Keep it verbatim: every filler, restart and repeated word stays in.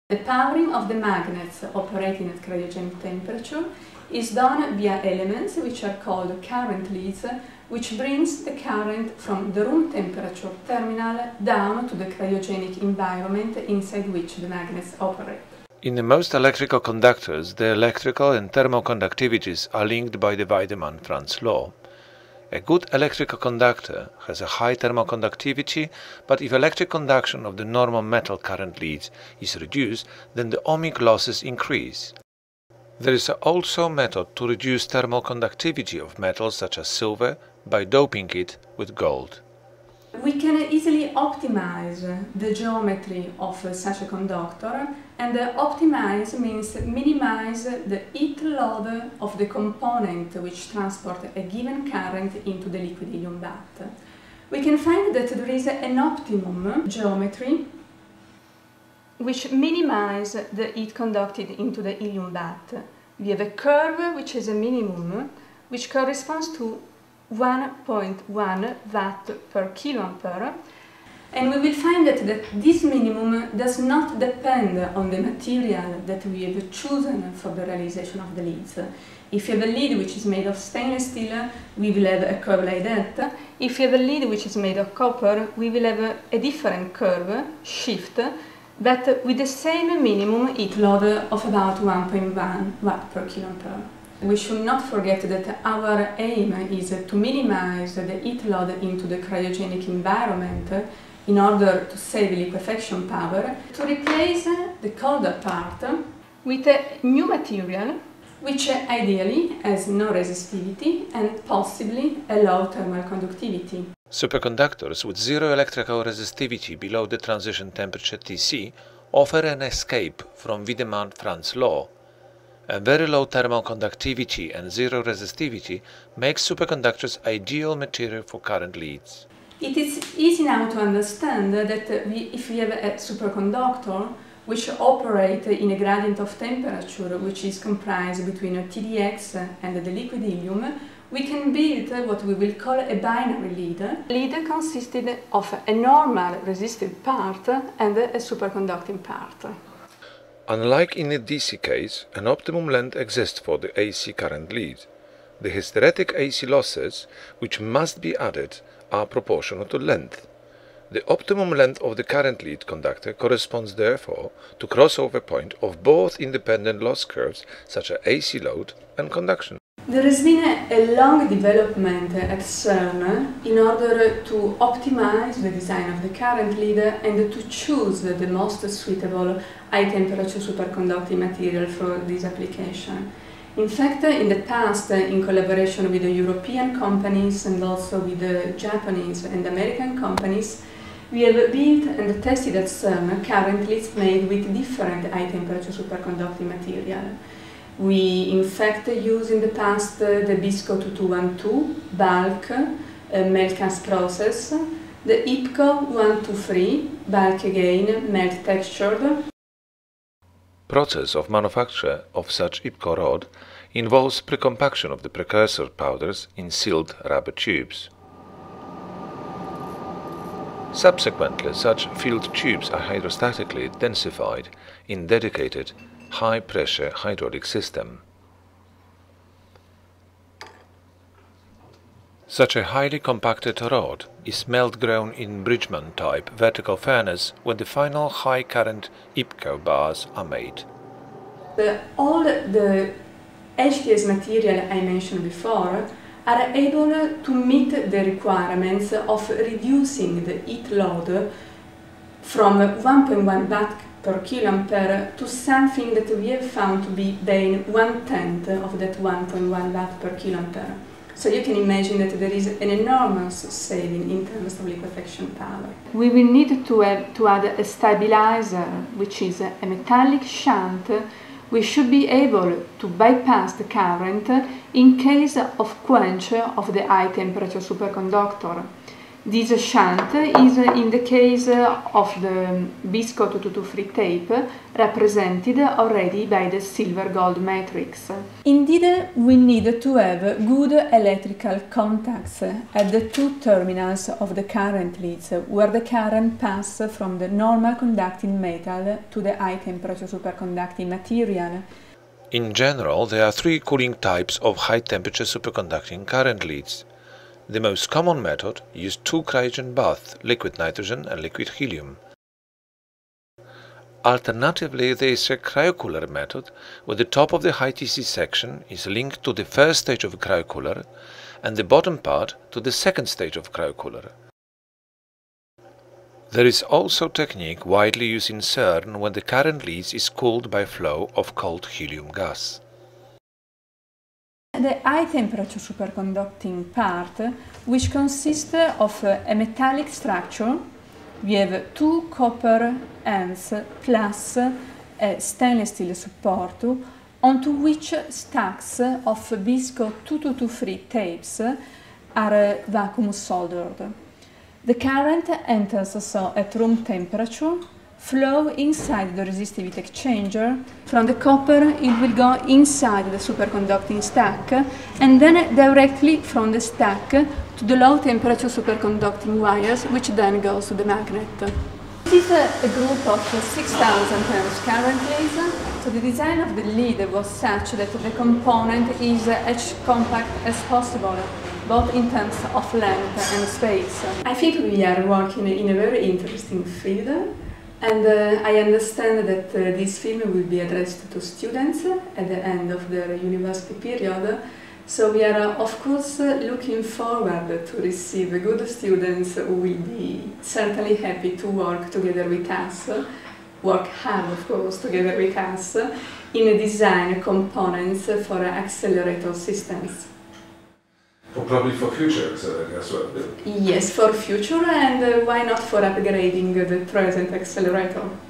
The powering of the magnets operating at cryogenic temperature is done via elements which are called current leads, which brings the current from the room temperature terminal down to the cryogenic environment inside which the magnets operate. In most electrical conductors, the electrical and thermal conductivities are linked by the Wiedemann-Franz law. A good electrical conductor has a high thermal conductivity, but if electric conduction of the normal metal current leads is reduced, then the ohmic losses increase. There is also a method to reduce thermal conductivity of metals such as silver by doping it with gold. We can easily optimize the geometry of such a conductor, and optimize means minimize the heat load of the component which transport a given current into the liquid helium bath. We can find that there is an optimum geometry which minimizes the heat conducted into the helium bath. We have a curve which is a minimum, which corresponds to one point one watt per kiloampere, and we will find that, that this minimum does not depend on the material that we have chosen for the realization of the leads. If you have a lead which is made of stainless steel, we will have a curve like that. If you have a lead which is made of copper, we will have a, a different curve, shift, but with the same minimum heat load of about one point one watt per kiloampere. We should not forget that our aim is to minimize the heat load into the cryogenic environment in order to save liquefaction power, to replace the colder part with a new material which ideally has no resistivity and possibly a low thermal conductivity. Superconductors with zero electrical resistivity below the transition temperature T C offer an escape from Wiedemann-Franz law. A very low thermal conductivity and zero resistivity makes superconductors ideal material for current leads. It is easy now to understand that we, if we have a superconductor which operates in a gradient of temperature which is comprised between a T D X and the liquid helium, we can build what we will call a binary lead. The lead consisted of a normal resistive part and a superconducting part. Unlike in a D C case, an optimum length exists for the A C current lead. The hysteretic A C losses, which must be added, are proportional to length. The optimum length of the current lead conductor corresponds therefore to crossover point of both independent loss curves such as A C load and conduction. There has been a, a long development at CERN in order to optimize the design of the current lead and to choose the most suitable high-temperature superconducting material for this application. In fact, in the past, in collaboration with the European companies and also with the Japanese and American companies, we have built and tested at CERN current leads made with different high-temperature superconducting material. We in fact use in the past uh, the BISCO two two one two bulk uh, melt cast process, the I P C O one two three bulk again melt textured. Process of manufacture of such I P C O rod involves precompaction of the precursor powders in sealed rubber tubes. Subsequently, such filled tubes are hydrostatically densified in dedicated high-pressure hydraulic system. Such a highly compacted rod is melt-grown in Bridgman-type vertical furnace when the final high-current I P C O bars are made. The, all the H T S material I mentioned before are able to meet the requirements of reducing the heat load from one point one watt per kiloampere to something that we have found to be being one-tenth of that one point one watt per kiloampere. So you can imagine that there is an enormous saving in terms of liquefaction power. We will need to, have, to add a stabilizer, which is a metallic shunt. We should be able to bypass the current in case of quench of the high temperature superconductor. This shunt is, in the case of the BISCO two two two three tape, represented already by the silver-gold matrix. Indeed, we need to have good electrical contacts at the two terminals of the current leads, where the current passes from the normal conducting metal to the high-temperature superconducting material. In general, there are three cooling types of high-temperature superconducting current leads. The most common method uses two cryogen baths, liquid nitrogen and liquid helium. Alternatively, there is a cryocooler method, where the top of the high T C section is linked to the first stage of a cryocooler and the bottom part to the second stage of cryocooler. There is also a technique widely used in CERN when the current leads is cooled by flow of cold helium gas. The high-temperature superconducting part, which consists of a metallic structure, we have two copper ends plus a stainless steel support, onto which stacks of BISCO two two two three tapes are vacuum soldered. The current enters so at room temperature, flow inside the resistivity exchanger. From the copper it will go inside the superconducting stack and then directly from the stack to the low temperature superconducting wires, which then goes to the magnet. This is a, a group of six thousand amps current leads. So the design of the lead was such that the component is as compact as possible, both in terms of length and space. I think we are working in a very interesting field. And uh, I understand that uh, this film will be addressed to students at the end of their university period. So we are, uh, of course, uh, looking forward to receive good students who will be certainly happy to work together with us, work hard, of course, together with us, in design components for accelerator systems. For probably for future accelerator as well? Yes, for future, and uh, why not for upgrading the present accelerator.